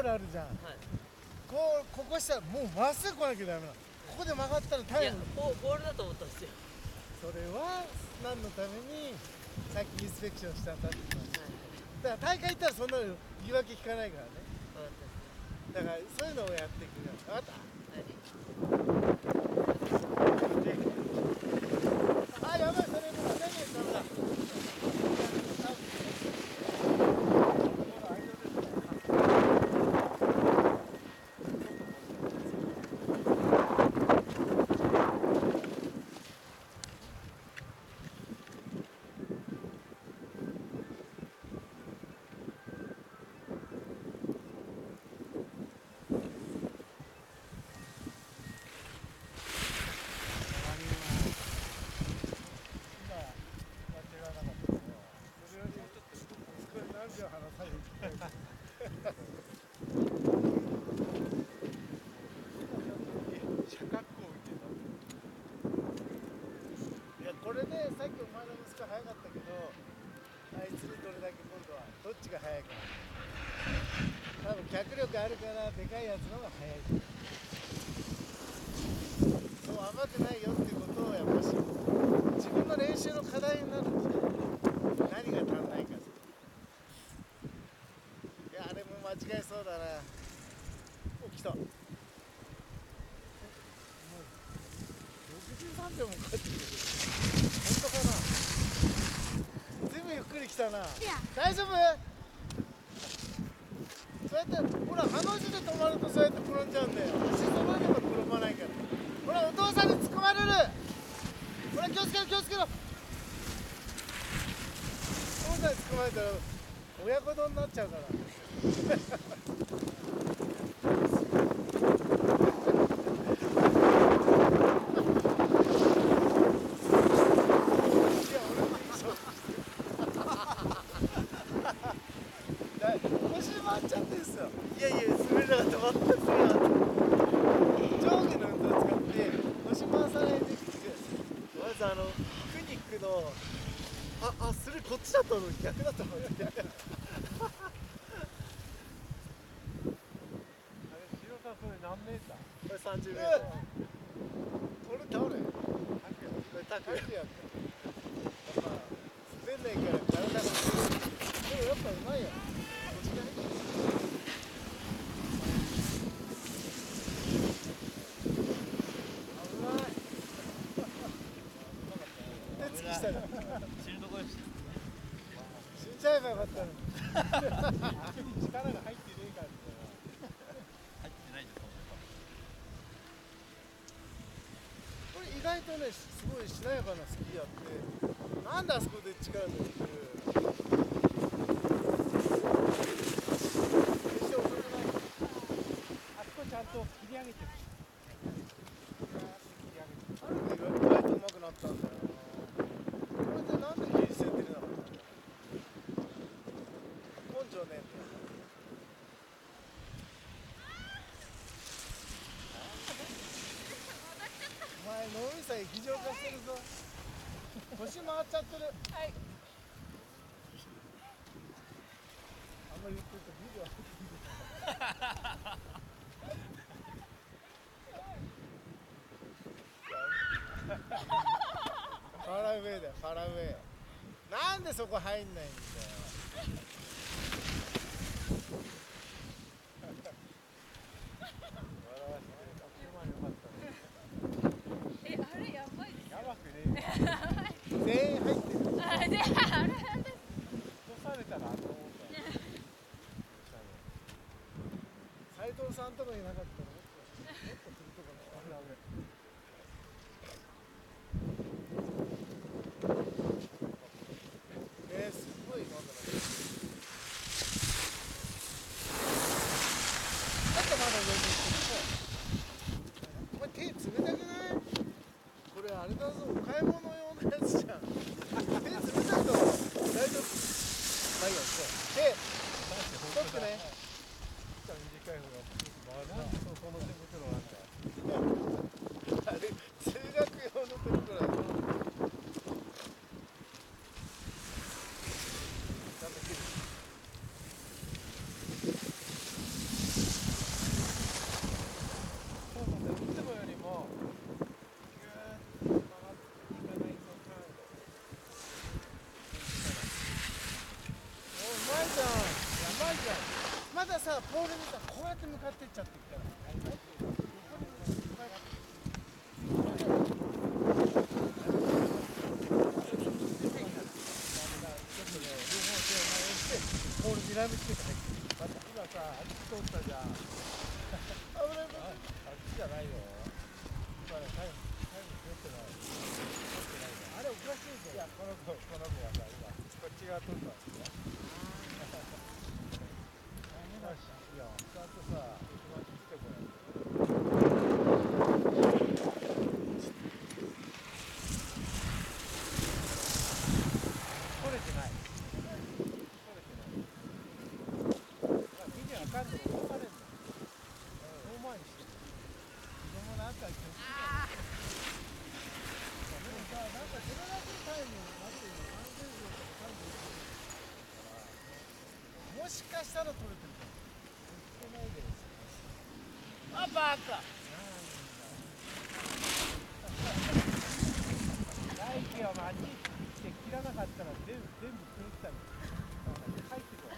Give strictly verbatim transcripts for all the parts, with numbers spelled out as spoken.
あるじゃん、 はい、 こうここしたらもうまっすぐ来なきゃダメなの。ここで曲がったらタいやイム。 ボボールだと思ったんですよ。 それは何のためにさっきインスペクションしたんだって言ってました。だから大会行ったらそんなの言い訳聞かないからね。だからそういうのをやっていくよ。分かった？あ、やばい、それもう何やったんだ。これでさっきお前の息子速かったけど、あいつにどれだけ今度はどっちが速いか。多分脚力あるからでかいやつの方が速い。そう甘くないよっていうことをやっぱし自分の練習の課題になるんですよ。何が足んないか。いや、あれも間違えそうだな。お、来た。もうろくじゅうさんびょうも帰ってくる。本当かな。ずいぶんゆっくり来たな。大丈夫？そうやってほら、ハの字で止まるとそうやって転んじゃうんだよ。足そのまま転ばないから。ほら、お父さんに突っ込まれる。ほら、気をつけろ気をつけろ。お父さんに突っ込まれたら親子丼になっちゃうから腰回っちゃってんすよ。いやいや、滑りなかった、全く滑りなかった。上下の運動を使って腰回さないでいく。まずあのクニックのあ、あ、それこっちだったのに逆だったのにあれ、白さん、それ何メーター？ これさんじゅうメートル。 俺倒れこれタクやった。やっぱ滑んないから体がでもやっぱうまいよ。腰がね。危ない。手つきしたら死ぬとこよし。 死んじゃえばよかったのに。 力が入ってねえからみたいな。入ってないです。 これ意外とね、すごいしなやかなスキーやって、なんであそこで力抜いてる。決して遅くない。 あそこちゃんと切り上げてる。 ある意味意外と上手くなったんだよな。これでなんで技術線出れなかったんだよ。根性ねえんだよ。お前脳みそ液状化してるぞ。腰回っちゃってる。 はい。 あんまり言ってるとビデオ入ってくる。ファラウェイだよ、ファラウェイ。なんでそこ入んないんだよ。 え、あれやばいですよ。 やばくねえ。 全員入ってる。 あ、で、あれなんです。 落とされたらあの斉藤さんとかいなかったらもっともっとするところあるある。えー、すごいなんだろう。ちょっとまだ上に行ってる。これ手冷たくない？これあれだぞ、お買い物用のやつじゃん。手冷たいと大丈夫。まあいいや、手ストップね。 短い方が回るな。 そうそうさポールにさこうやって向かってっちゃってるポールにらみつけて入ってる。 今さ、あっち通ったじゃん。 危ない危ない。 あっちじゃないよ。今ね、タイム、タイム取ってない。取ってないね。あれおかしいぞ。いや、この子、この子がさ、今、こっち側取ったんですよ。よし、いいよ。ちゃんとさ、今来てこないと。取れてない。取れてない。まあ、見てわかんない。動かれんの。遠回りしてる。 子供なんか気をつけて。でもさ、なんかそれだけタイムになってるのさんじゅうびょうとかさんじゅういちびょう。もしかしたら取れてるかも。 言ってないです。 あ、バカ。 大輝はあっち行って切らなかったら全部全部狂ったの。帰ってこい。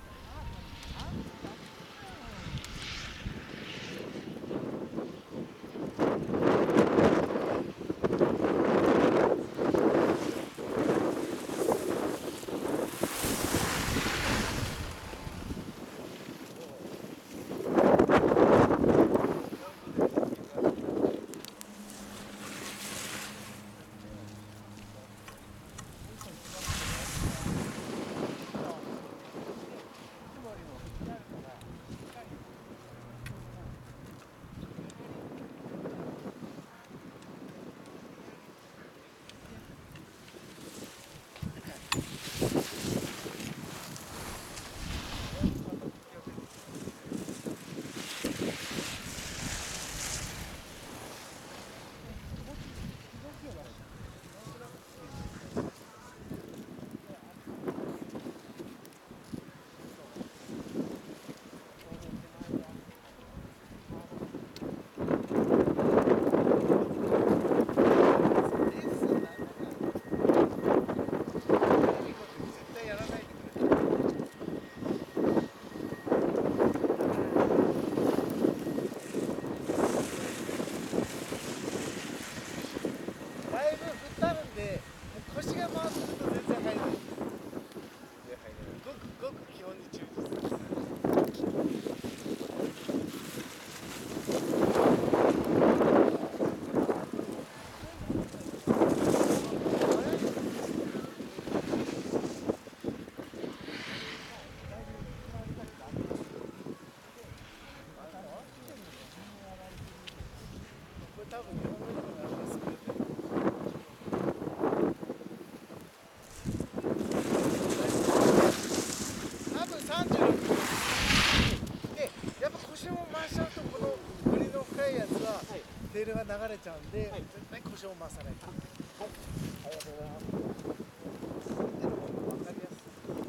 レールが流れちゃうんで、はい、絶対故障回さないと。はい、ありがとうございます。住んでるもの分かりやすい。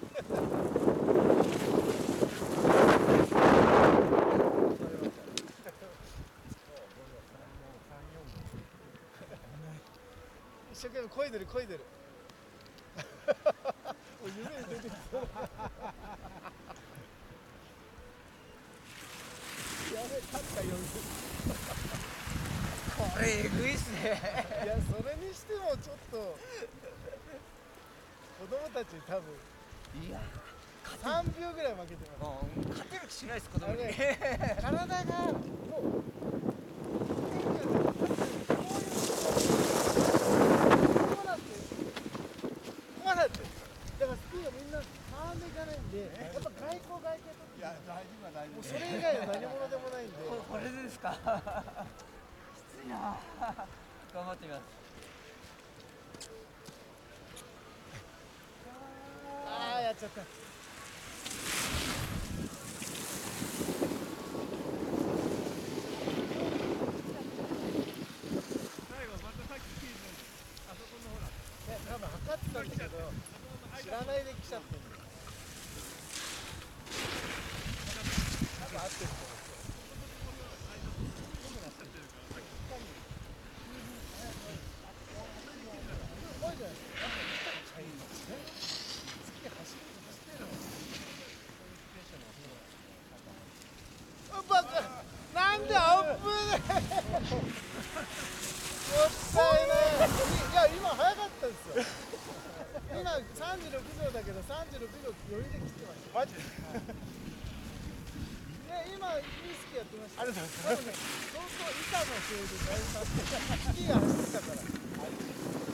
一生懸命漕いでる漕いでる。もう夢に出てきそう。やべえ、勝ったよ。 これえぐいっすね。 いや、それにしてもちょっと子供たち多分いやさんびょうぐらい負けてます。 もう勝てる気しないです子供に。 体がもうこうなってこうなってだからスピードみんな回んでいかないんで、やっぱ外交外形といや、大丈夫は大丈夫。 もうそれ以外の何者でもないんで。 ここれですか。きついな。頑張ってみます。 ああ、やっちゃった。多分測ってたんだけど知らないで来ちゃってるんだよ。多分合ってると思う。 いないいや今早かったですよ今さんじゅうろくびょうだけどさんじゅうろくびょう余裕で切ってましたマジでね今いいスキーやってましたありがとうございます多分ね相当板のせいでだいぶ経ってスキーが走ってたから